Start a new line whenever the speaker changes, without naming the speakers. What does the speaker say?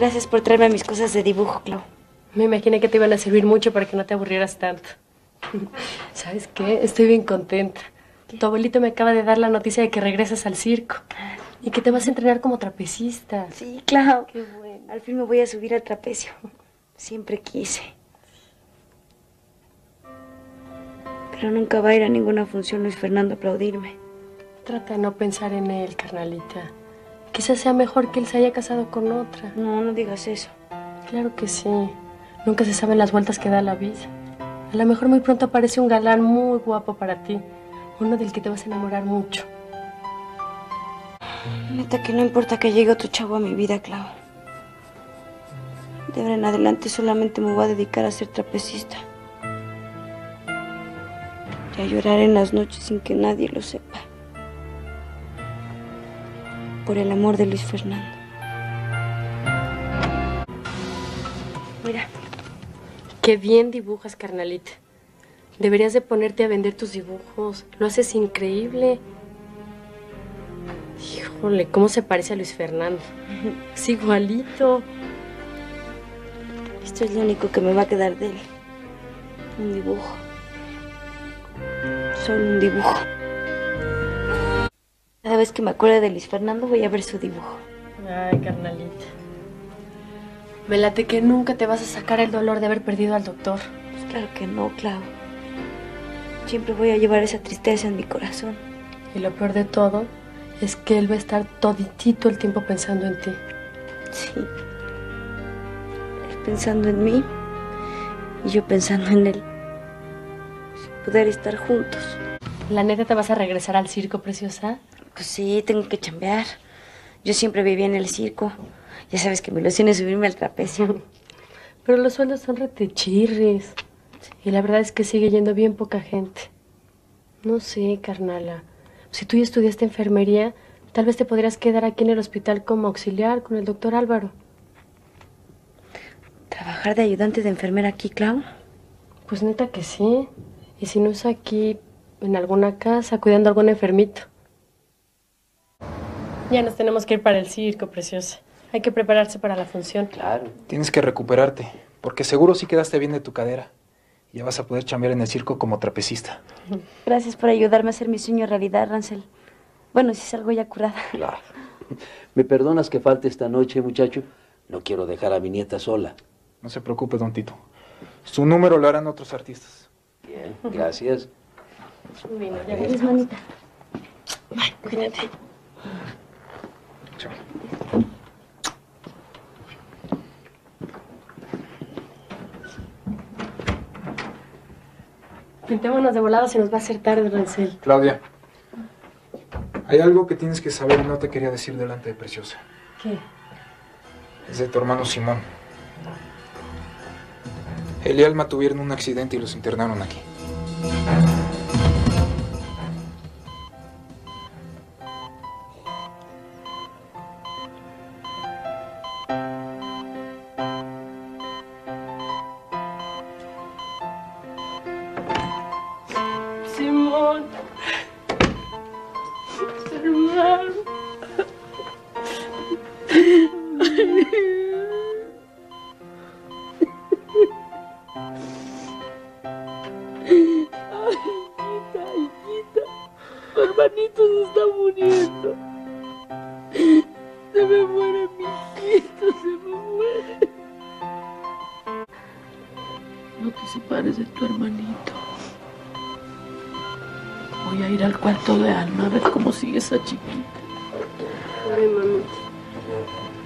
Gracias por traerme mis cosas de dibujo, Clau.
Me imaginé que te iban a servir mucho para que no te aburrieras tanto. ¿Sabes qué? Estoy bien contenta. Tu abuelito me acaba de dar la noticia de que regresas al circo y que te vas a entrenar como trapecista.
Sí, Clau.
Qué bueno.
Al fin me voy a subir al trapecio. Siempre quise. Pero nunca va a ir a ninguna función Luis Fernando a aplaudirme.
Trata de no pensar en él, carnalita. Quizás sea mejor que él se haya casado con otra.
No, no digas eso.
Claro que sí. Nunca se saben las vueltas que da la vida. A lo mejor muy pronto aparece un galán muy guapo para ti. Uno del que te vas a enamorar mucho.
Neta que no importa que llegue otro chavo a mi vida, Clau. De ahora en adelante solamente me voy a dedicar a ser trapecista. Y a llorar en las noches sin que nadie lo sepa. Por el amor de Luis Fernando. Mira.
Qué bien dibujas, carnalita. Deberías de ponerte a vender tus dibujos. Lo haces increíble. Híjole, ¿cómo se parece a Luis Fernando? Es igualito.
Esto es lo único que me va a quedar de él. Un dibujo. Solo un dibujo. Cada vez que me acuerde de Luis Fernando voy a ver su dibujo.
Ay, carnalita. Me late que nunca te vas a sacar el dolor de haber perdido al doctor.
Pues claro que no, Clau. Siempre voy a llevar esa tristeza en mi corazón.
Y lo peor de todo es que él va a estar toditito el tiempo pensando en ti.
Sí. Él pensando en mí y yo pensando en él. Sin poder estar juntos.
¿La neta te vas a regresar al circo, preciosa?
Pues sí, tengo que chambear. Yo siempre vivía en el circo. Ya sabes que mi ilusión es subirme al trapecio.
Pero los sueldos son retechirris. Y la verdad es que sigue yendo bien poca gente. No sé, carnala. Si tú ya estudiaste enfermería, tal vez te podrías quedar aquí en el hospital como auxiliar con el doctor Álvaro.
¿Trabajar de ayudante de enfermera aquí, Clau?
Pues neta que sí. Y si no es aquí, en alguna casa, cuidando a algún enfermito. Ya nos tenemos que ir para el circo, preciosa. Hay que prepararse para la función.
Claro.
Tienes que recuperarte, porque seguro sí quedaste bien de tu cadera. Y ya vas a poder chambear en el circo como trapecista.
Gracias por ayudarme a hacer mi sueño realidad, Rancel. Bueno, si salgo ya curada.
Claro. ¿Me perdonas que falte esta noche, muchacho? No quiero dejar a mi nieta sola.
No se preocupe, don Tito. Su número lo harán otros artistas.
Bien, gracias.
Bueno, ya
Eres manita.
Ay, cuídate.
Chao.
Pintémonos de volada, se nos va a hacer tarde, Rancel.
Claudia, hay algo que tienes que saber y no te quería decir delante de Preciosa.
¿Qué?
Es de tu hermano Simón. Él y Alma tuvieron un accidente y los internaron aquí.
Simón. Hermano. Hijita, tu hermanito se está muriendo. Se me muere mi hijito, se me muere. No te separes de tu hermanito. Voy a ir al cuarto de Alma a ver cómo sigue esa chiquita. Ay, mamita.